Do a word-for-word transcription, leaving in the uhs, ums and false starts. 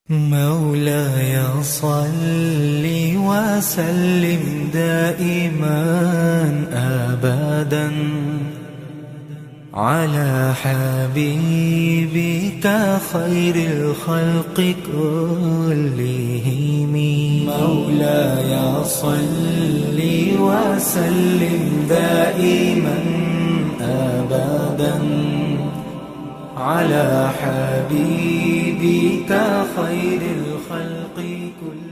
مولاي صل وسلم دائما أبدا على حبيبك خير الخلق كلهم. مولاي صل وسلم دائما أبدا على حبيبك خير الخلق كلهم.